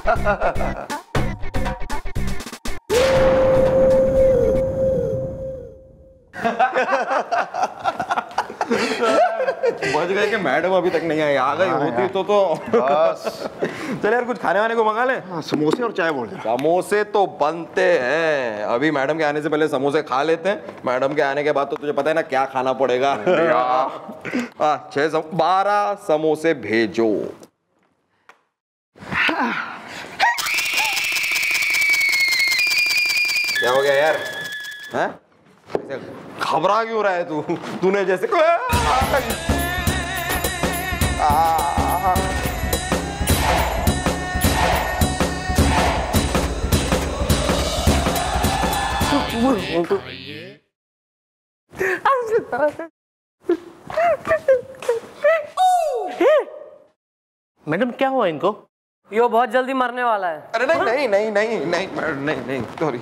बच गए कि मैडम अभी तक नहीं आई, आ गई होती तो बस। चल यार कुछ खाने वाने को मंगा ले। समोसे और चाय बोल। समोसे तो बनते हैं, अभी मैडम के आने से पहले समोसे खा लेते हैं, मैडम के आने के बाद तो तुझे पता है ना क्या खाना पड़ेगा। 12 समोसे भेजो। क्या हो गया यार, हैं? घबरा क्यों रहा है तू? तूने जैसे मैडम क्या हुआ इनको? यो बहुत जल्दी मरने वाला है। अरे नहीं नहीं नहीं नहीं नहीं नहीं नहीं sorry.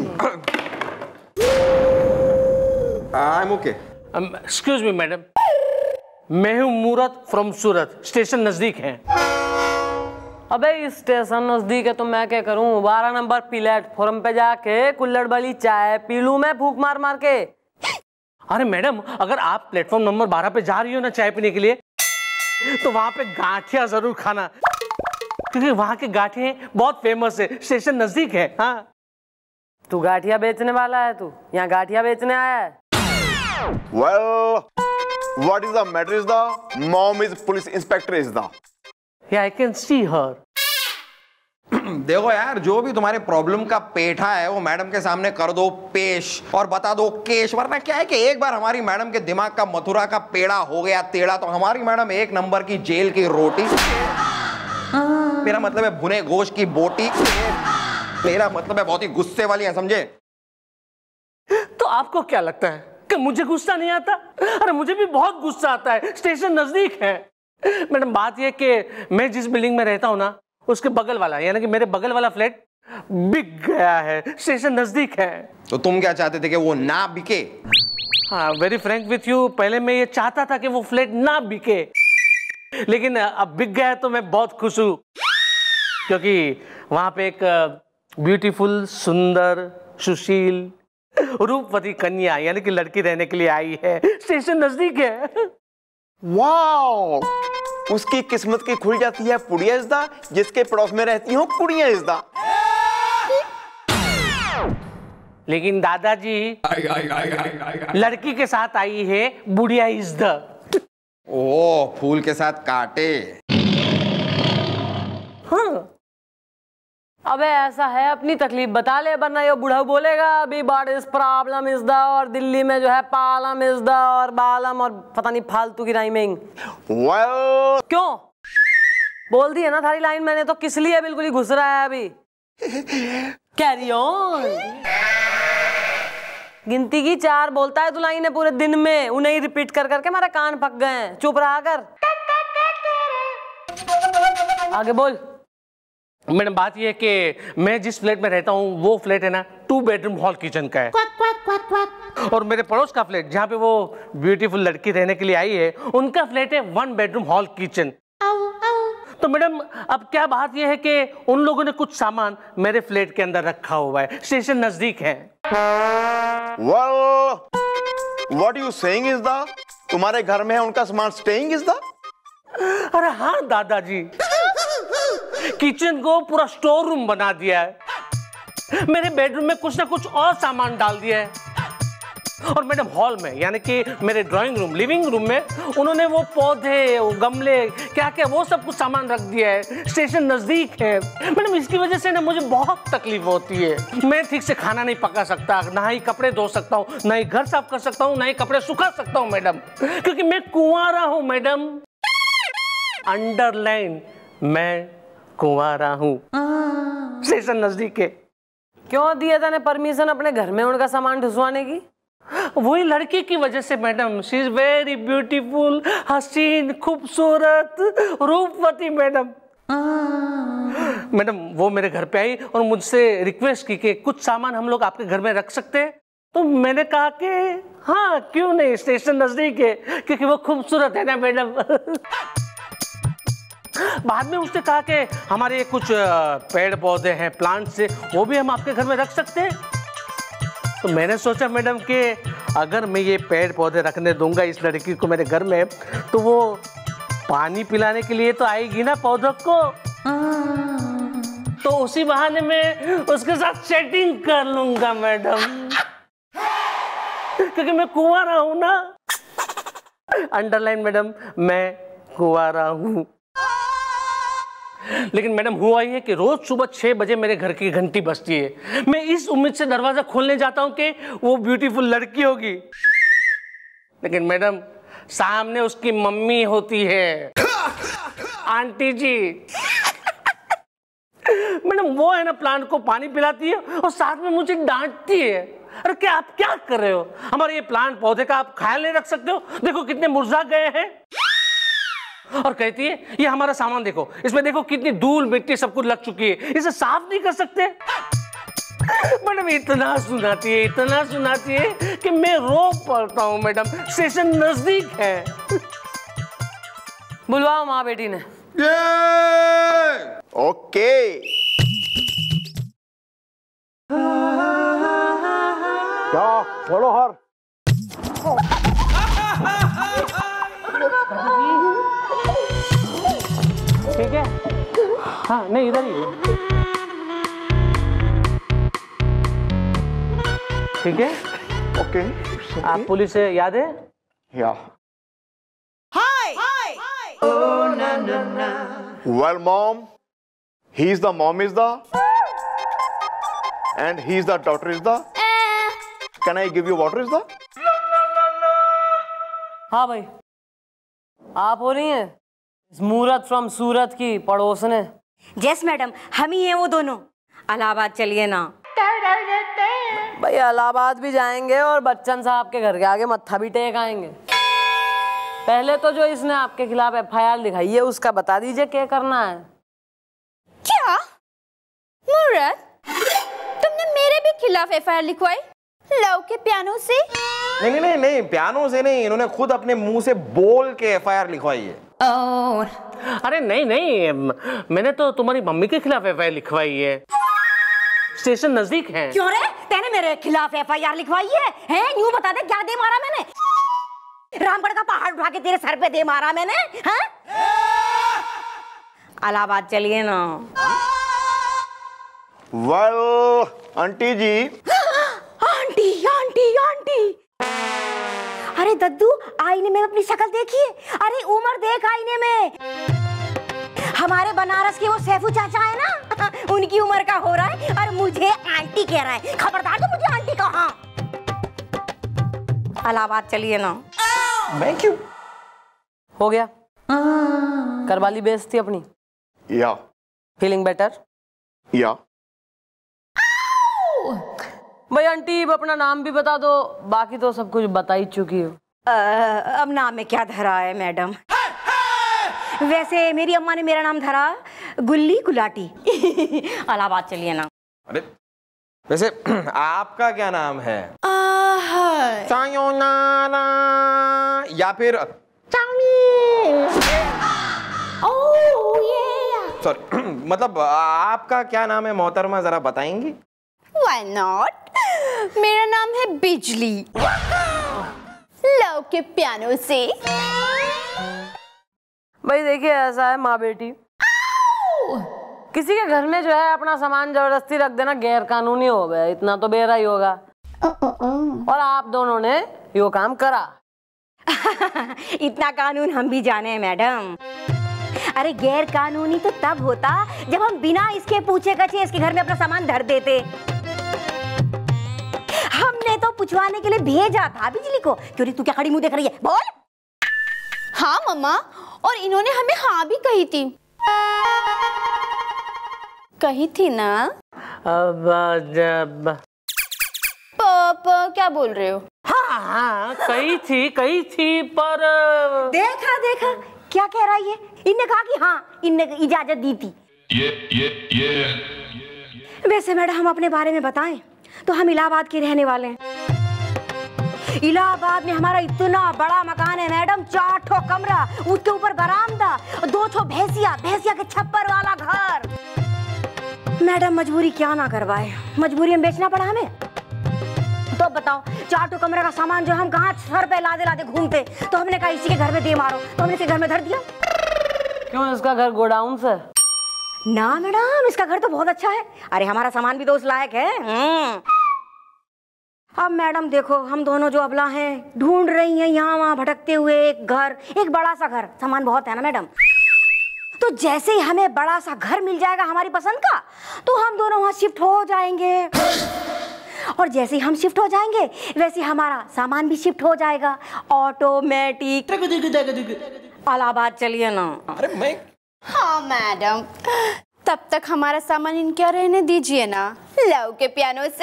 I am okay. Excuse me madam, मैं हूँ मूरत फ्रॉम सूरत, स्टेशन नजदीक है। अबे इस स्टेशन नजदीक है तो मैं क्या करूँ? 12 नंबर प्लेटफॉर्म पे जाके कुल्हड़ वाली चाय पी लूं मैं फूक मार मार के। अरे मैडम अगर आप प्लेटफॉर्म नंबर 12 पे जा रही हो ना चाय पीने के लिए, तो वहां पे गांठिया जरूर खाना, क्योंकि वहां के गांठिया बहुत फेमस है, स्टेशन नजदीक है। हाँ तू गांठिया बेचने वाला है? तू यहाँ गांठिया बेचने आया है? Well, what is the matter is the mom is police inspector is the. Yeah, I can see her. देखो यार जो भी तुम्हारे प्रॉब्लम का पेठा है वो मैडम के सामने कर दो पेश और बता दो केश, वरना क्या है कि एक बार हमारी मैडम के दिमाग का मथुरा का पेड़ा हो गया टेढ़ा तो हमारी मैडम 1 नंबर की जेल की रोटी, मेरा मतलब है भुने गोश्त की बोटी, मेरा मतलब है बहुत ही गुस्से वाली है, समझे? तो आपको क्या लगता है कि मुझे गुस्सा नहीं आता? अरे मुझे भी बहुत गुस्सा आता है, स्टेशन नजदीक है। मैडम बात यह कि मैं जिस बिल्डिंग में रहता हूं ना उसके बगल वाला, यानी कि मेरे बगल वाला फ्लैट बिक गया है, स्टेशन नजदीक है। तो तुम क्या चाहते थे कि वो ना बिके? हाँ वेरी फ्रैंक विथ यू, पहले मैं ये चाहता था कि वो फ्लैट ना बिके, लेकिन अब बिक गया तो मैं बहुत खुश हूँ, क्योंकि वहां पे एक ब्यूटीफुल सुंदर सुशील रूपवती कन्या यानी कि लड़की रहने के लिए आई है, स्टेशन नजदीक है। वाओ, उसकी किस्मत की खुल जाती है पुड़िया इज़दा, जिसके पड़ोस में रहती हूँ कुड़िया इज़दा। लेकिन दादाजी लड़की के साथ आई है बुढ़िया इज़दा। ओ फूल के साथ काटे। हाँ अबे ऐसा है, अपनी तकलीफ बता ले, वरना ये बूढ़ा बोलेगा अभी बट इस प्रॉब्लम इज द, और दिल्ली में जो है पालम इज द और बालम और पता नहीं फालतू की राइमिंग। well... क्यों बोल दी है ना थारी लाइन मैंने, तो किस लिए बिल्कुल ही घुस रहा है अभी? Carry on. गिनती की 4 बोलता है तू लाइन है पूरे दिन में, उन्हें ही रिपीट कर करके हमारे कान पक गए हैं। चुप रहा कर, आगे बोल। मैडम बात यह है कि मैं जिस फ्लैट में रहता हूँ वो फ्लैट है ना 2 बेडरूम हॉल किचन का है, और मेरे पड़ोस का फ्लैट जहाँ पे वो ब्यूटीफुल लड़की रहने के लिए आई है उनका फ्लैट है 1 बेडरूम हॉल किचन। तो मैडम अब क्या बात यह है कि उन लोगों ने कुछ सामान मेरे फ्लैट के अंदर रखा हुआ है, स्टेशन नजदीक है। well, what you saying is the, तुम्हारे घर में है उनका सामान स्टेइंग इज द? अरे हाँ दादाजी, किचन को पूरा स्टोर रूम बना दिया है, मेरे बेडरूम में कुछ ना कुछ और सामान डाल दिया है, और मैडम हॉल में यानी कि मेरे ड्राइंग रूम लिविंग रूम में उन्होंने वो पौधे वो गमले क्या क्या वो सब कुछ सामान रख दिया है, स्टेशन नजदीक है। मैडम इसकी वजह से ना मुझे बहुत तकलीफ होती है, मैं ठीक से खाना नहीं पका सकता, ना ही कपड़े धो सकता हूँ, ना ही घर साफ कर सकता हूँ, ना ही कपड़े सुखा सकता हूँ मैडम, क्योंकि मैं कुंवारा हूँ मैडम, अंडरलाइन मैं कुंवारा हूँ, स्टेशन नजदीक है। क्यों दिया था ने परमिशन अपने घर में उनका सामान ढुसवाने की? वही लड़की की वजह से madam, she is very beautiful, हसीन, खूबसूरत, रूपवती मैडम। मैडम वो मेरे घर पे आई और मुझसे रिक्वेस्ट की कि कुछ सामान हम लोग आपके घर में रख सकते हैं, तो मैंने कहा कि हाँ क्यों नहीं, स्टेशन नजदीक है, क्योंकि वो खूबसूरत है ना मैडम। बाद में उसने कहा कि हमारे कुछ पेड़ पौधे हैं, प्लांट्स से, वो भी हम आपके घर में रख सकते हैं। तो मैंने सोचा मैडम कि अगर मैं ये पेड़ पौधे रखने दूंगा इस लड़की को मेरे घर में, तो वो पानी पिलाने के लिए तो आएगी ना पौधों को, तो उसी बहाने में उसके साथ सेटिंग कर लूंगा मैडम, क्योंकि मैं कुंवारा हूं ना। अंडरलाइन मैडम, मैं कुंवारा हूं। लेकिन मैडम हुआ ये कि रोज सुबह 6 बजे मेरे घर की घंटी बजती है। मैं इस उम्मीद से दरवाजा खोलने जाता हूं कि वो ब्यूटीफुल लड़की होगी, लेकिन मैडम सामने उसकी मम्मी होती है, आंटी जी। मैडम वो है ना, प्लांट को पानी पिलाती है और साथ में मुझे डांटती है। अरे क्या आप क्या कर रहे हो? हमारे ये प्लांट पौधे का आप ख्याल नहीं रख सकते हो? देखो कितने मुरझा गए हैं। और कहती है ये हमारा सामान देखो, इसमें देखो कितनी धूल मिट्टी सब कुछ लग चुकी है, इसे साफ नहीं कर सकते? मैडम इतना सुनाती है कि मैं रो पड़ता हूँ मैडम। स्टेशन नजदीक है। बुलवाओ माँ बेटी ने। ओके। क्या बोलो हर? ठीक है, हाँ नहीं इधर ही है। ठीक है, ओके। आप पुलिस से याद है? या। Well, mom, he's the mom is the, and he's the daughter is the. Can I give you water is the? हाँ भाई, आप हो रही हैं मूरत फ्रॉम सूरत की पड़ोसने। यस मैडम, हम ही हैं वो दोनों। इलाहाबाद चलिए ना। भाई इलाहाबाद भी जाएंगे और बच्चन साहब के घर के आगे मत्था भी टेक आएंगे। पहले तो जो इसने आपके खिलाफ FIR लिखाई है उसका बता दीजिए क्या करना है। क्या मूरत, तुमने मेरे भी खिलाफ FIR लिखवाई लव के पियानो से? नहीं, पियानो से नहीं, इन्होंने खुद अपने मुंह से बोल के FIR लिखवाई है। अरे नहीं, मैंने तो तुम्हारी मम्मी के खिलाफ FIR लिखवाई है। स्टेशन नजदीक है। क्यों रे, तेने मेरे खिलाफ FIR लिखवाई है? हैं? यूं बता दे, क्या दे मारा मैंने? रामगढ़ का पहाड़ उठा के तेरे सर पे दे मारा मैंने? हैं? इलाहाबाद चलिए ना। Well, aunty ji. आंटी। अरे दद्दू, आईने में अपनी शक्ल देखिए। अरे उम्र देख आईने में। हमारे बनारस के वो सैफू चाचा है ना, उनकी उम्र का हो रहा है और मुझे आंटी कह रहा है। खबरदार तो मुझे आंटी कहा। इलाहाबाद चलिए ना। मैं क्यों? हो गया, करवाली बेइज्जती अपनी। या। Feeling better? या। भाई आंटी अपना नाम भी बता दो, बाकी तो सब कुछ बता ही चुकी हो। अब नाम में क्या धरा है मैडम? वैसे मेरी अम्मा ने मेरा नाम धरा गुल्ली गुलाटी। इलाहाबाद चलिए ना। अरे वैसे आपका क्या नाम है? सायोनारा या फिर सॉरी, मतलब आपका क्या नाम है मोहतरमा, जरा बताएंगी? Why not? मेरा नाम है बिजली, लव के पियानो से। भाई देखिए ऐसा है माँ बेटी, किसी के घर में जो है अपना सामान जबरदस्ती रख देना गैर कानूनी हो गया, इतना तो बेरा ही होगा। और आप दोनों ने यो काम करा। इतना कानून हम भी जाने हैं मैडम। अरे गैर कानूनी तो तब होता जब हम बिना इसके पूछे कछे इसके घर में अपना सामान धर देते। हमने तो पूछवाने के लिए भेजा था बिजली को। क्यों रे, तू क्या खड़ी मुंह देख रही है? बोल। हाँ मम्मा, और इन्होंने हमें हाँ भी कही थी ना। अब जब पापा क्या बोल रहे हो? हाँ कही थी पर देखा क्या कह रहा है? इनने कहा कि हाँ, इनने इजाजत दी थी। ये वैसे मैडम हम अपने बारे में बताएं तो हम इलाहाबाद के रहने वाले हैं। इलाहाबाद में हमारा इतना बड़ा मकान है मैडम, 4 ठो कमरा, उसके ऊपर बरामदा, 2 ठो भैंसिया के छप्पर वाला घर। मैडम मजबूरी क्या ना करवाए, मजबूरी में बेचना पड़ा हमें। तो बताओ 4 ठो कमरे का सामान जो हम कहाँ सर पे लादे लादे घूमते, तो हमने कहा इसी के घर में दे मारो, तो हमने इसके घर में धर दिया। क्यों, इसका घर गोडाउन से? ना मैडम, इसका घर तो बहुत अच्छा है। अरे हमारा सामान भी तो उस लायक है। अब मैडम देखो, हम दोनों जो अबला हैं, ढूंढ रही हैं यहाँ वहाँ भटकते हुए एक घर, एक बड़ा सा घर। सामान बहुत है ना मैडम, तो जैसे ही हमें बड़ा सा घर मिल जाएगा हमारी पसंद का, तो हम दोनों वहाँ शिफ्ट हो जाएंगे। और जैसे ही हम शिफ्ट हो जाएंगे वैसे हमारा सामान भी शिफ्ट हो जाएगा ऑटोमेटिक। इलाहाबाद चलिए ना। अरे मैं हाँ मैडम, तब तक हमारा सामान इनके रहने दीजिए ना, लव के पियानो से।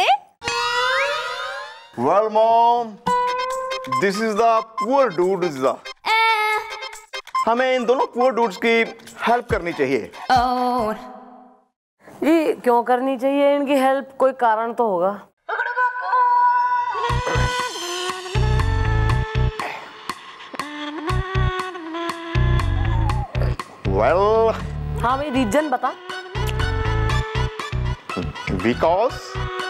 Well, Mom, this is the poor dudes. हमें इन दोनों poor dudes की हेल्प करनी चाहिए। जी क्यों करनी चाहिए इनकी हेल्प? कोई कारण तो होगा। Well, हाँ भाई, रीजन बता। because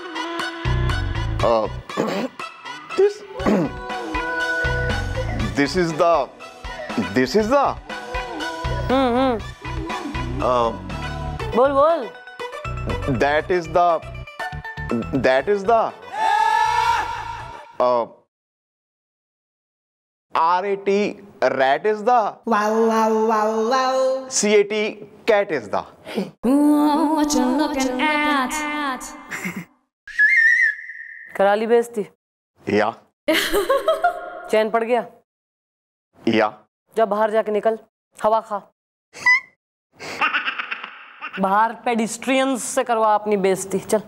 this is the बोल that is the RAT rat is the CAT cat is the What you looking at? करा ली बेइज्जती? या चैन पड़ गया? या जा बाहर जाके निकल, हवा खा। बाहर पेडिस्ट्रियंस से करवा अपनी बेइज्जती, चल।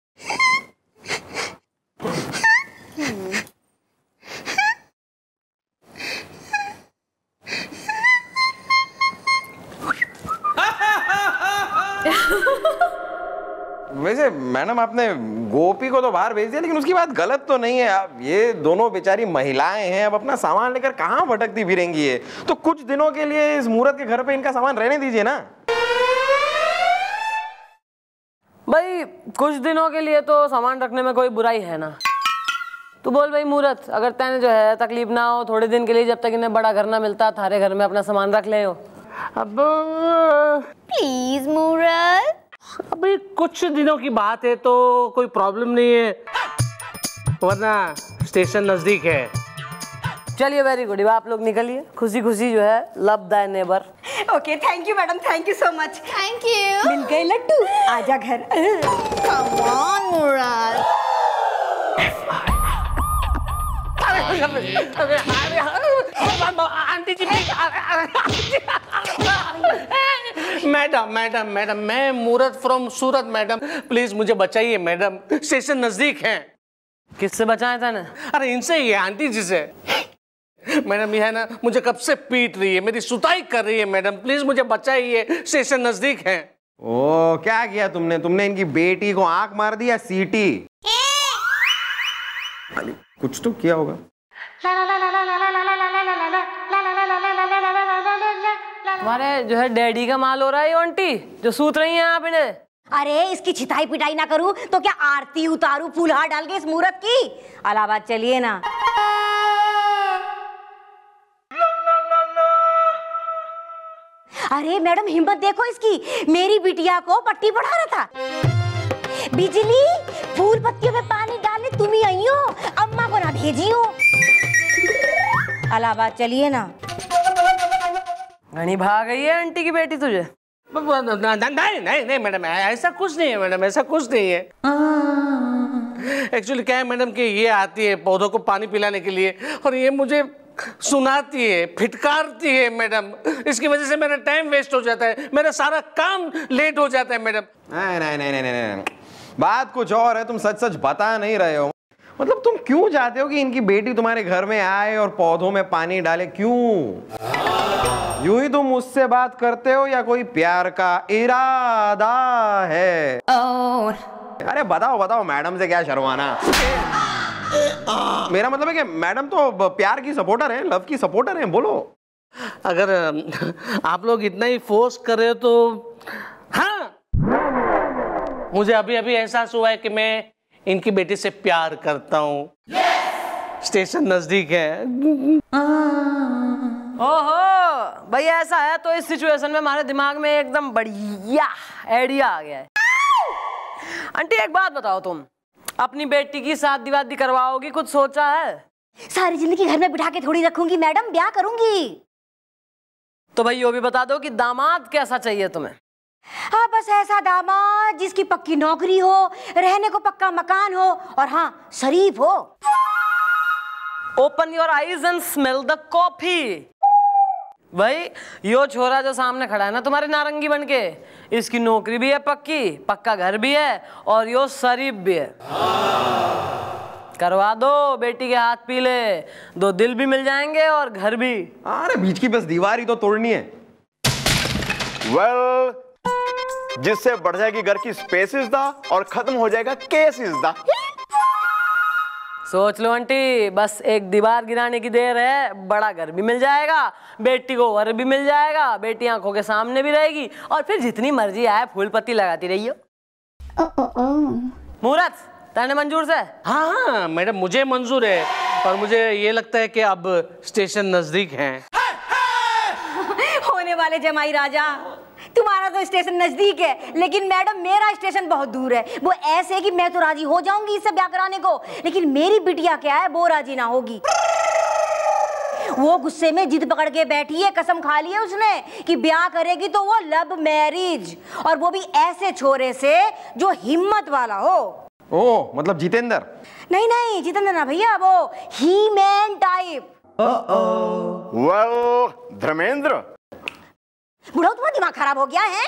वैसे मैडम आपने गोपी को तो बाहर भेज दिया, लेकिन उसकी बात गलत तो नहीं है। आप ये दोनों बेचारी महिलाएं हैं, अब अपना सामान लेकर कहाँ भटकती फिरेंगी ये, तो कुछ दिनों के लिए इस मूर्त के घर पे इनका सामान रहने दीजिए ना। भाई कुछ दिनों के लिए तो सामान रखने में कोई बुराई है ना। तू बोल भाई मूरत, अगर तैने जो है तकलीफ ना हो थोड़े दिन के लिए, जब तक इन्हें बड़ा घर ना मिलता, थारे घर में अपना सामान रख ले हो। अब प्लीज मूरत, अभी कुछ दिनों की बात है तो कोई प्रॉब्लम नहीं है, वरना स्टेशन नजदीक है। चलिए वेरी गुड, आप लोग निकलिए खुशी खुशी जो है, love thy neighbour. Okay, thank you madam, thank you so much. Thank you. मिल गए लड्डू, आजा घर। Come on Murat. Aunty ji, madam madam madam, मैं Murat from Surat madam, please मुझे बचाइए मैडम, स्टेशन नजदीक है। किससे बचाया था ना? अरे इनसे ही है, आंटी जी से। मैडम ये है ना, मुझे कब से पीट रही है, मेरी सुताई कर रही है मैडम, प्लीज मुझे बचाइए, स्टेशन नजदीक है। ओ क्या किया तुमने? तुमने इनकी बेटी को आंख मार दी या सीटी? कुछ तो किया होगा। हमारे जो है डैडी का माल हो रहा है ये आंटी, जो सूत रही हैं आप इन्हें। अरे इसकी छिताई पिटाई ना करूं तो क्या आरती उतारूं फूलहार डाल के इस मूरत की? इलाहाबाद चलिए ना। अरे मैडम हिम्मत देखो इसकी, मेरी बिटिया को पट्टी पढ़ा रहा था। बिजली फूल पत्तियों में पानी डालने तुम ही आई हो, अम्मा को ना भेजी हो। इलाहाबाद चलिए ना। घनी भाग गई है आंटी की बेटी तुझे। नहीं नहीं नहीं मैडम, ऐसा कुछ नहीं है मैडम, ऐसा कुछ नहीं है। एक्चुअली क्या है मैडम कि ये आती है पौधों को पानी पिलाने के लिए, और ये मुझे सुनाती है, फिटकारती है मैडम, इसकी वजह से मेरा टाइम वेस्ट हो जाता है, मेरा सारा काम लेट हो जाता है मैडम। नहीं नहीं नहीं नहीं नहीं, बात कुछ और है, तुम सच सच बता नहीं रहे हो। मतलब तुम क्यों चाहते हो कि इनकी बेटी तुम्हारे घर में आए और पौधों में पानी डाले? क्यों? यूं ही तुम मुझसे बात करते हो या कोई प्यार का इरादा है? अरे बताओ बताओ, मैडम से क्या शर्माना। मेरा मतलब है कि मैडम तो प्यार की सपोर्टर है, लव की सपोर्टर है, बोलो। अगर आप लोग इतना ही फोर्स कर रहे हो तो हाँ, मुझे अभी अभी एहसास हुआ है कि मैं इनकी बेटी से प्यार करता हूँ। स्टेशन नजदीक है। ओहो भैया, ऐसा है तो इस सिचुएशन में हमारे दिमाग में एकदम बढ़िया आइडिया आ गया है। आंटी एक बात बताओ, तुम अपनी बेटी की शादी वादी करवाओगी, कुछ सोचा है? सारी जिंदगी घर में बिठा के थोड़ी रखूंगी मैडम, ब्याह करूंगी। तो भाई ये भी बता दो कि दामाद कैसा चाहिए तुम्हें? हाँ, बस ऐसा दामाद जिसकी पक्की नौकरी हो, रहने को पक्का मकान हो, और हाँ शरीफ हो। Open your eyes and smell the coffee. भाई यो छोरा जो सामने खड़ा है ना तुम्हारे नारंगी बनके, इसकी नौकरी भी है पक्की, पक्का घर भी है, और यो शरीफ भी है। करवा दो बेटी के हाथ पीले, 2 दिल भी मिल जाएंगे और घर भी। अरे बीच की बस दीवार ही तो तोड़नी है। वेल, जिससे बढ़ जाएगी घर की स्पेसिस दा और खत्म हो जाएगा केसेस दा। सोच लो आंटी, बस एक दीवार गिराने की देर है, बड़ा घर भी मिल जाएगा, बेटी को वर भी मिल जाएगा, बेटी आंखों के सामने भी रहेगी, और फिर जितनी मर्जी आए फूल पत्ती लगाती रहियो। मुहूर्त तेने मंजूर से? हाँ हाँ मैडम, मुझे मंजूर है, और मुझे ये लगता है कि अब स्टेशन नजदीक है। होने वाले जमाई राजा, तुम्हारा तो स्टेशन नजदीक है, लेकिन मैडम मेरा स्टेशन बहुत दूर है। वो ऐसे कि मैं तो राजी हो जाऊंगी इससे ब्याह कराने को, लेकिन मेरी बिटिया क्या है, वो राजी ना होगी। वो गुस्से में जिद पकड़ के बैठी है, कसम खा ली है उसने कि ब्याह करेगी तो वो लव मैरिज, और वो भी ऐसे छोरे से जो हिम्मत वाला हो। ओ मतलब जितेंद्र? नहीं नहीं जितेंद्र ना भैया, वो ही मैन टाइप। वेल, धर्मेंद्र। बुढ़ा तुम्हारा दिमाग खराब हो गया है?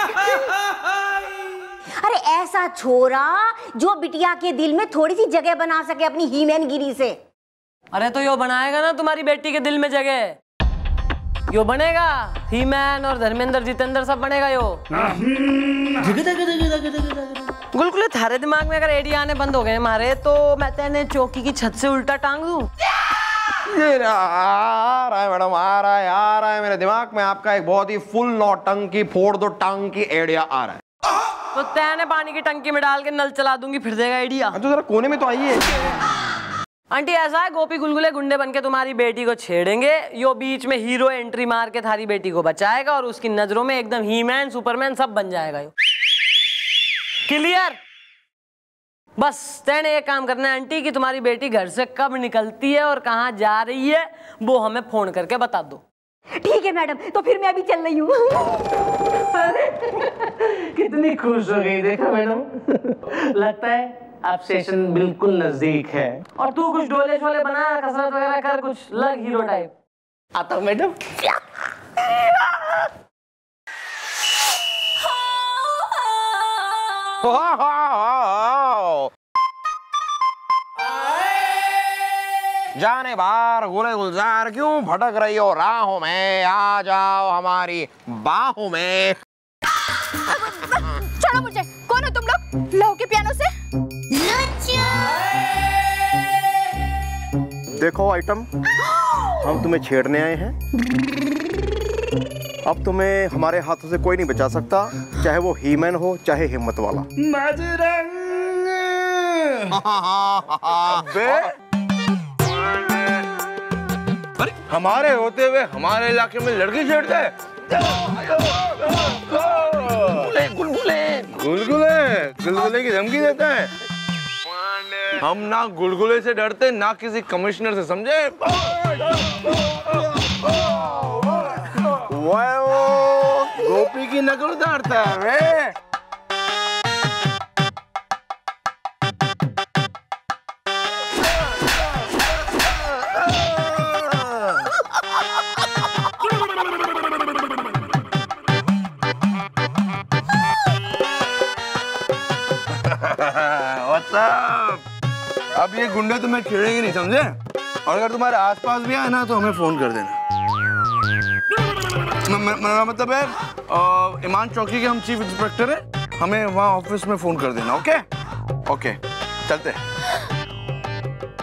अरे ऐसा छोरा जो बिटिया के दिल में थोड़ी सी जगह बना सके अपनी हीमैन गिरी से। अरे तो यो बनाएगा ना तुम्हारी बेटी के दिल में जगह, यो बनेगा। हीमैन और धर्मेंद्र जितेंद्र सब बनेगा यो। गुलगुले थारे दिमाग में अगर आइडिया आने बंद हो गए हमारे, तो मैं तेने चौकी की छत से उल्टा टांग दूं। ये आ रहा है मैडम, आ रहा है मेरे दिमाग में आपका एक बहुत ही फुल नौटंकी फोड़ दो टांग की आइडिया आ रहा है। तो तेने पानी की टंकी में डाल के नल चला दूंगी, फिर देगा आइडिया। तो जरा कोने में तो आइए। आंटी ऐसा है, गोपी गुलगुले गुंडे बनके तुम्हारी बेटी को छेड़ेंगे, यो बीच में हीरो एंट्री मार के थारी बेटी को बचाएगा, और उसकी नजरों में एकदम हीमैन सुपरमैन सब बन जाएगा यो। क्लियर? बस तेने एक काम करना है आंटी कि तुम्हारी बेटी घर से कब निकलती है और कहाँ जा रही है वो हमें फोन करके बता दो। ठीक है मैडम, तो फिर मैं अभी चल रही हूँ। कितनी खुश हो गई, देखा मैडम? लगता है अब स्टेशन बिल्कुल नजदीक है। और तू कुछ डोले शोले बना, कसरत वगैरह कर, कुछ लग हीरो टाइप। आता हूँ मैडम। जाने बार गुले गुलजार क्यों भटक रही हो राहों में, आ जाओ हमारी बाहों में। छोड़ो मुझे, कौन हो तुम लोग? लहू के पियानो से? देखो आइटम, हम तुम्हें छेड़ने आए हैं। अब तुम्हें हमारे हाथों से कोई नहीं बचा सकता, चाहे वो हीमैन हो चाहे हिम्मत वाला। अरे हमारे होते हुए हमारे इलाके में लड़की छेड़ते हैं। गुलगुले की धमकी देते हैं। हम ना गुलगुले से डरते ना किसी कमिश्नर से, समझे? गोपी की नकल उतारता है। अब ये गुंडे तुम्हें छेड़ेंगे नहीं, समझे? और अगर तुम्हारे आसपास भी आए ना तो हमें फोन कर देना। मेरा मतलब है ईमान चौकी के हम चीफ इंस्पेक्टर हैं, हमें वहाँ ऑफिस में फोन कर देना। ओके ओके, चलते हैं।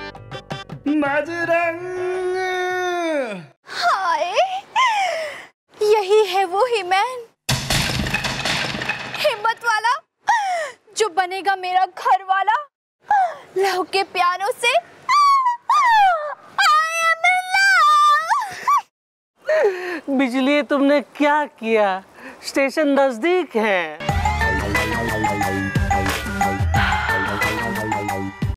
बजरंग। हाय, यही है वो हीमैन, हिम्मत वाला, जो बनेगा मेरा घर वाला। लव के पियानो से I am in love। बिजली तुमने क्या किया? स्टेशन नजदीक है।